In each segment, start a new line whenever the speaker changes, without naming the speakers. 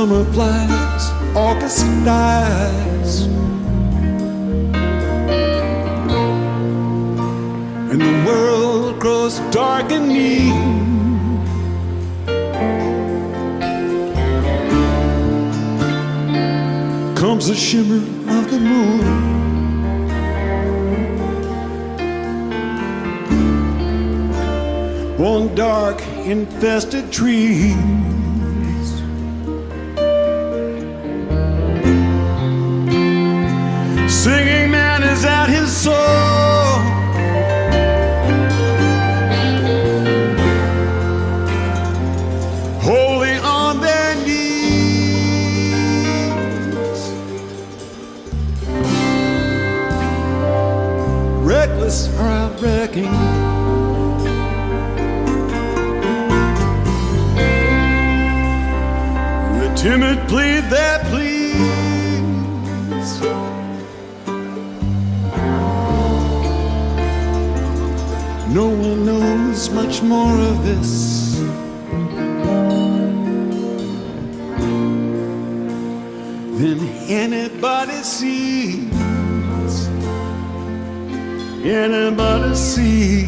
Summer flies, August dies, and the world grows dark and mean. Comes the shimmer of the moon, on dark, infested trees. Singing man is at his soul, holy on their knees, reckless or out wrecking. The timid plead their pleas. No one knows much more of this than anybody sees. Anybody sees.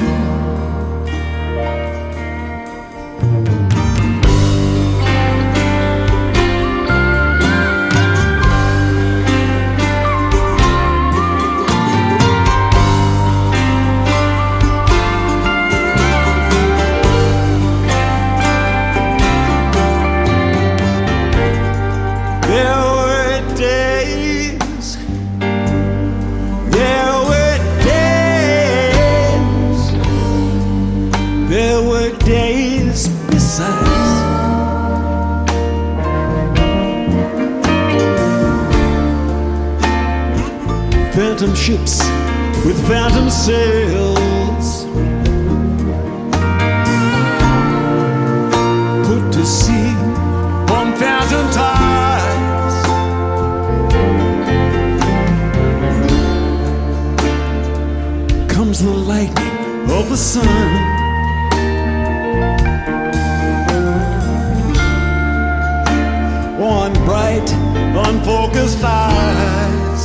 Phantom ships with phantom sails, put to sea on phantom tides. Comes the lightning of the sun, on bright, unfocused eyes.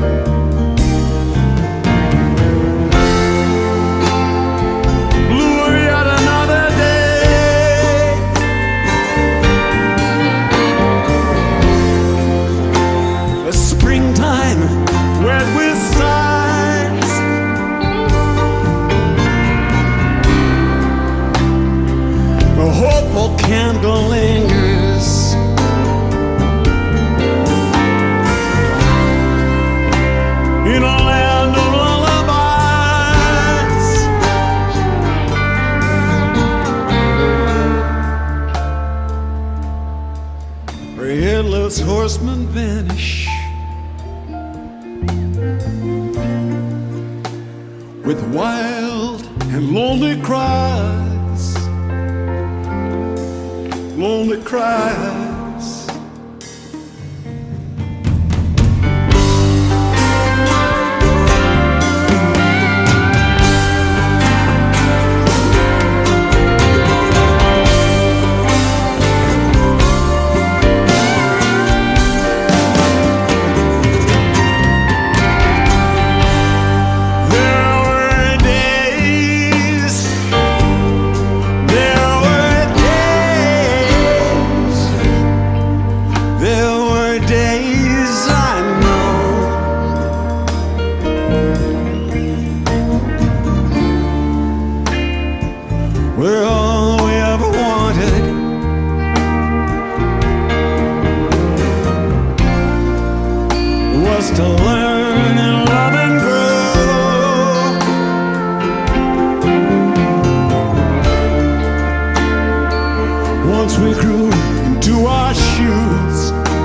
Wet with sighs, a hopeful candle lingers in a land of lullabies. Where headless horsemen vanish with wild and lonely cries, lonely cries. Where all we ever wanted was to learn and love and grow. Once we grew into our shoes,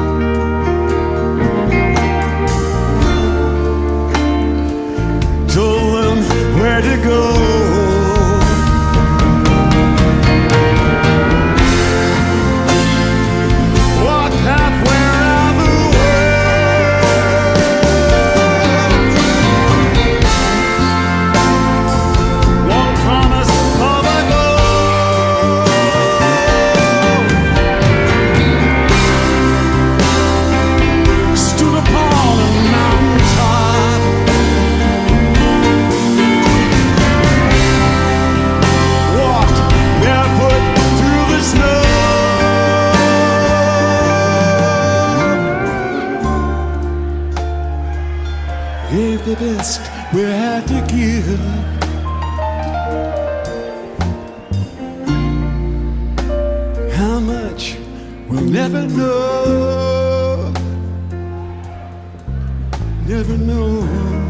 told them where to go. we had to give. How much we'll never know, never know.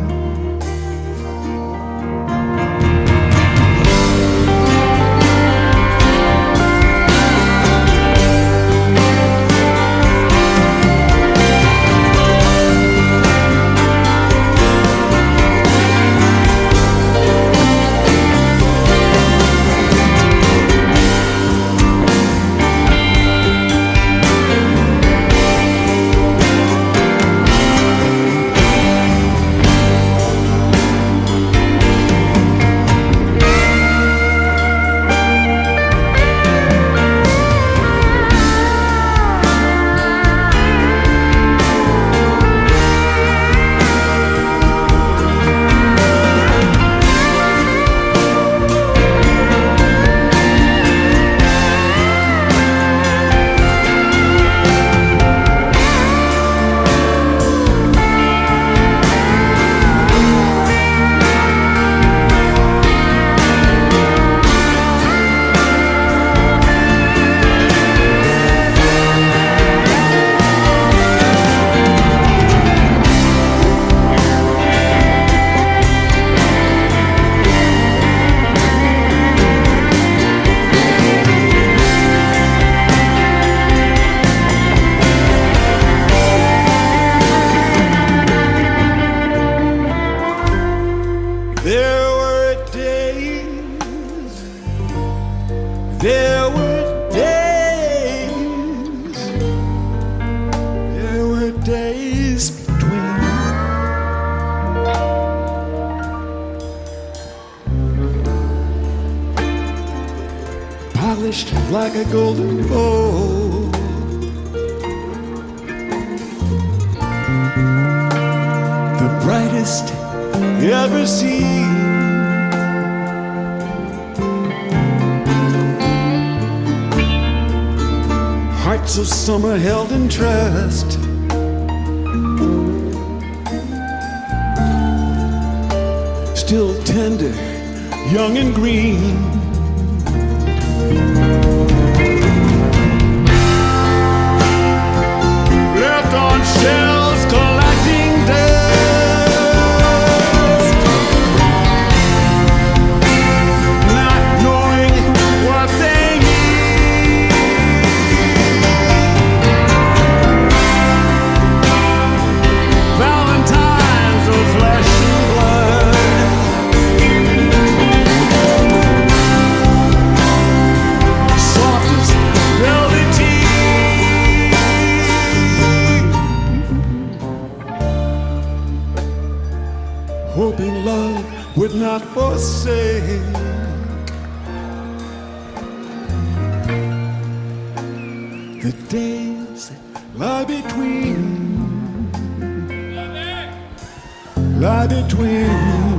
There were days between. Polished like a golden bowl, the brightest you ever seen. Hearts of summer held in trust, still tender, young and green. Left on shelves collecting dust, not knowing what they need. Valentines of flesh and blood, soft as velveteen, hoping love would not forsake. The days lie between, lie between.